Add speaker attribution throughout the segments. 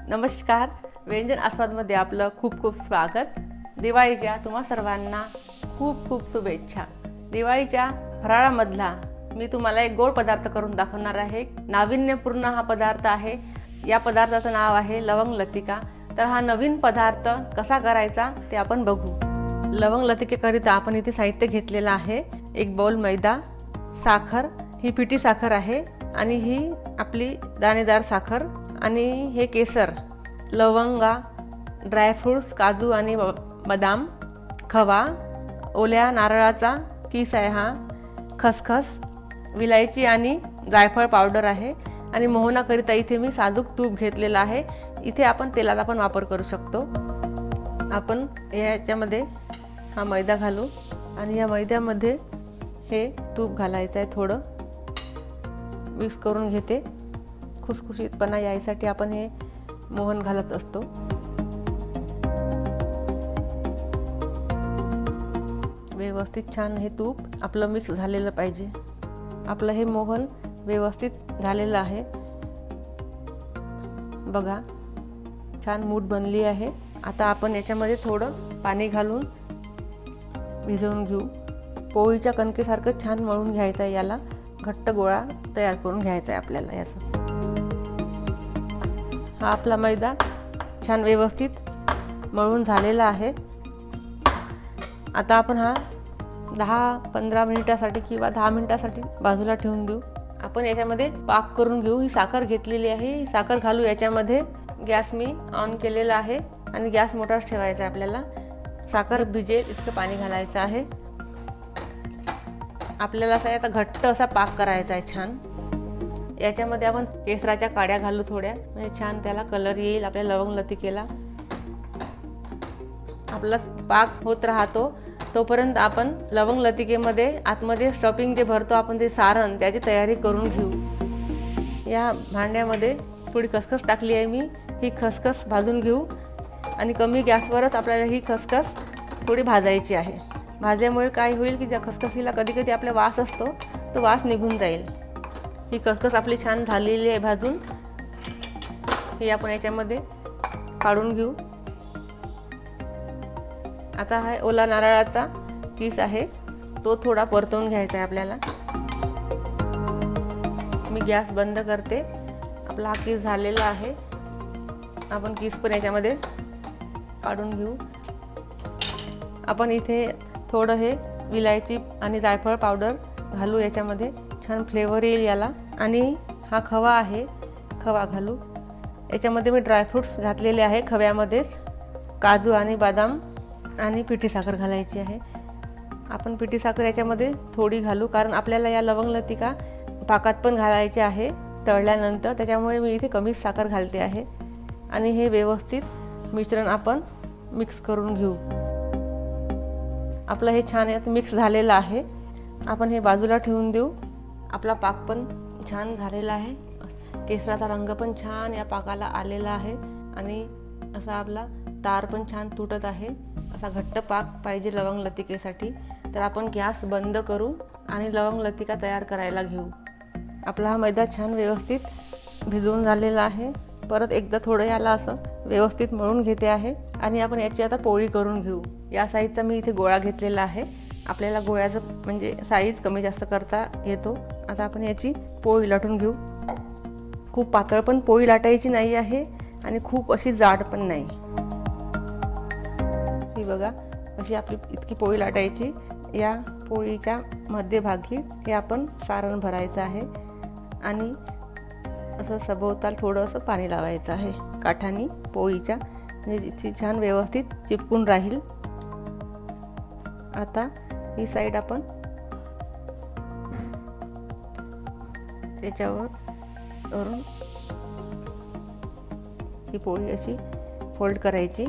Speaker 1: नमस्कार, व्यंजन आस्वादमध्ये आपलं खूप खूप स्वागत। दिवाळीच्या तुम्हा सर्वांना खूप खूप शुभेच्छा। दिवाळीच्या फराळामधला मी तुम्हाला एक गोड पदार्थ करून दाखवणार आहे। नाविन्यपूर्ण हा पदार्थ आहे। या पदार्थाचं नाव आहे लवंग लतिका। तर हा नवीन पदार्थ कसा करायचा ते आपण बघू। लवंग लतिकेकरिता आपण इथे साहित्य घेतलेलं आहे। एक बाउल मैदा, साखर, ही पिठी साखर आहे आणि ही आपली दाणेदार साखर आणि हे केसर, लवंगा, ड्रायफ्रूट्स, काजू आणि बदाम, खवा, ओल्या नारळाचा किस आहे हा, खसखस, विलायची आणि जायफळ पावडर आहे आणि मोहनाकरिता इथे मी साजूक तूप घेतलेला आहे। इथे आपण तेलाचा पण वापर करू शकतो। आपण याच्यामध्ये हा मैदा घालू आणि या मैद्यामध्ये हे तूप घालायचं आहे। थोडं मिक्स करून घेते। खुसखुशीतपणा यायसाठी आपण हे मोहन घालत असतो। व्यवस्थित छान हे तूप आपलं मिक्स झालेलं पाहिजे। आपलं हे मोहन व्यवस्थित झालेलं आहे। बघा, छान मूठ बनली आहे। आता आपण याच्यामध्ये थोडं पाणी घालून भिजवून घेऊ। पोळीच्या कणकेसारखं छान मळून घ्यायचं आहे। याला घट्ट गोळा तयार करून घ्यायचा आहे आपल्याला। याचा हा आपला मैदा छान व्यवस्थित मळून झालेला आहे। आता आपण हा 10-15 मिनिटासाठी किंवा 10 मिनिटासाठी बाजूला ठेवून देऊ। आपण याच्यामध्ये पाक करून घेऊ। ही साखर घेतलेली आहे, ही साखर घालू याच्यामध्ये। गॅस मी ऑन केलेला आहे आणि गॅस मोठाच ठेवायचा आहे आपल्याला। साखर भिजेल इतकं पाणी घालायचं आहे आपल्याला। असा याचा घट्ट असा पाक करायचा आहे छान। याच्यामध्ये आपण केसराच्या काड्या घालू थोड्या, म्हणजे छान त्याला कलर येईल आपल्या लवंग लतिकेला। आपला पाक होत राहतो तोपर्यंत आपण लवंग लतिकेमध्ये आतमध्ये स्टफिंग जे भरतो आपण ते सारण, त्याची तयारी करून घेऊ। या भांड्यामध्ये थोडी खसखस टाकली आहे मी। ही खसखस भाजून घेऊ आणि कमी गॅसवरच आपल्याला ही खसखस थोडी भाजायची आहे। भाजल्यामुळे काय होईल की त्या खसखसीला कधी कधी आपला वास असतो, तो वास निघून जाईल। ही खसखस आपली छान झालेली आहे भाजून। ही आपण याच्यामध्ये काढून घेऊ। आता हा ओला नारळाचा किस आहे, तो थोडा परतवून घ्यायचा आहे आपल्याला। मी गॅस बंद करते। आपला हा किस झालेला आहे। आपण किस पण याच्यामध्ये काढून घेऊ। आपण इथे थोडं हे विलायची आणि जायफळ पावडर घालू याच्यामध्ये, छान फ्लेवर येईल याला। आणि हा खवा आहे, खवा घालू याच्यामध्ये। मी ड्रायफ्रूट्स घातलेले आहे खव्यामध्येच, काजू आणि बदाम आणि पिठी साखर घालायची आहे। आपण पिठी साखर याच्यामध्ये थोडी घालू, कारण आपल्याला या लवंग लतिका पाकात पण घालायचे आहे तळल्यानंतर, त्याच्यामुळे मी इथे कमीच साखर घालते आहे। आणि हे व्यवस्थित मिश्रण आपण मिक्स करून घेऊ। आपलं हे छान यात मिक्स झालेलं आहे। आपण हे बाजूला ठेवून देऊ। आपला पाक पण छान झालेला आहे। केसराचा रंग पण छान या पाकाला आलेला आहे आणि असा आपला तार पण छान तुटत आहे। असा घट्ट पाक पाहिजे लवंग लतिकेसाठी। तर आपण गॅस बंद करू आणि लवंग लतिका तयार करायला घेऊ। आपला हा मैदा छान व्यवस्थित भिजवून झालेला आहे। परत एकदा थोडं याला असं व्यवस्थित मळून घेते आहे आणि आपण याची आता पोळी करून घेऊ। या साईजचा मी इथे गोळा घेतलेला आहे। आपल्याला गोळ्याचं म्हणजे साईज कमी जास्त करता येतो। आता आपण याची पोळी लाटून घेऊ। खूप पातळ पण पोळी लाटायची नाही आहे आणि खूप अशी जाड पण नाही। ही बघा, अशी आपली इतकी पोळी लाटायची। या पोळीच्या मध्यभागी हे आपण सारण भरायचं आहे आणि असं सभोवताल थोडं असं पाणी लावायचं आहे काठानी पोळीच्या, म्हणजे ती छान व्यवस्थित चिपकून राहील। आता ही साईड आपण त्याच्यावर वरून ही पोळी अशी फोल्ड करायची।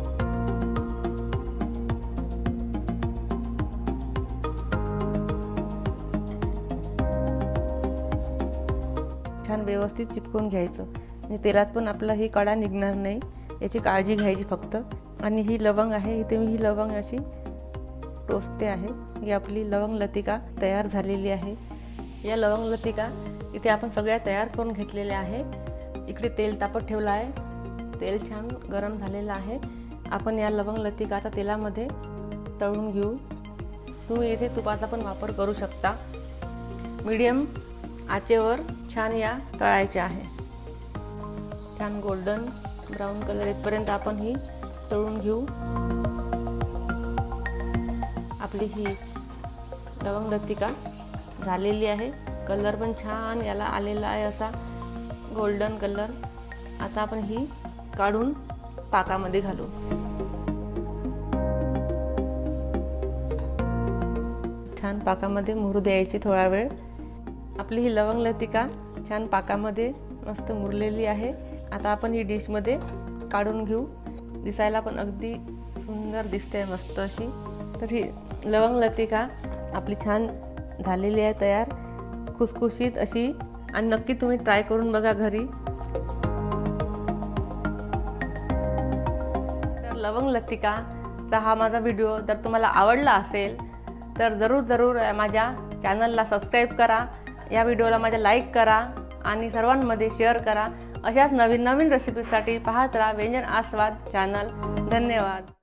Speaker 1: छान व्यवस्थित चिपकून घ्यायचं आणि तेलात पण आपला ही कडा निघणार नाही, याची काळजी घ्यायची फक्त। आणि ही लवंग आहे, इथे मी ही लवंग अशी टोचते आहे। ही आपली लवंग लतिका तयार झालेली आहे। या लवंग लतिका इथे आपण सगळ्या तयार करून घेतलेल्या आहे। इकडे तेल तापत ठेवलं आहे तेल छान गरम झालेलं आहे. आपण या लवंग लतिका आता तेलामध्ये तळून घेऊ. तुम्ही इथे तुपाचा पण वापर करू शकता. मीडियम आचेवर छान या तळायच्या आहे. छान गोल्डन ब्राऊन कलर येतपर्यंत आपण ही तळून घेऊ. आपली ही लवंग लतिका झालेली आहे. कलर पण छान याला आलेला आहे, असा गोल्डन कलर. आता आपण ही काढून पाकामध्ये घालू. छान पाकामध्ये मुरू द्यायची थोडा वेळ. आपली ही लवंग लतिका छान पाकामध्ये मस्त मुरलेली आहे. आता आपण ही डिशमध्ये काढून घेऊ. दिसायला पण अगदी सुंदर दिसते, मस्त अशी. तर ही लवंग लतिका आपली छान झालेली आहे तयार, खुसखुशीत अशी. आणि नक्की तुम्ही ट्राय करून बघा घरी. तर लवंग लतिकाचा हा माझा व्हिडिओ जर तुम्हाला आवडला असेल तर जरूर माझ्या चॅनलला सबस्क्राईब करा. या व्हिडिओला माझ्या लाईक करा आणि सर्वांमध्ये शेअर करा. अशाच नवीन रेसिपीसाठी पाहत राहा व्यंजन आस्वाद चॅनल. धन्यवाद.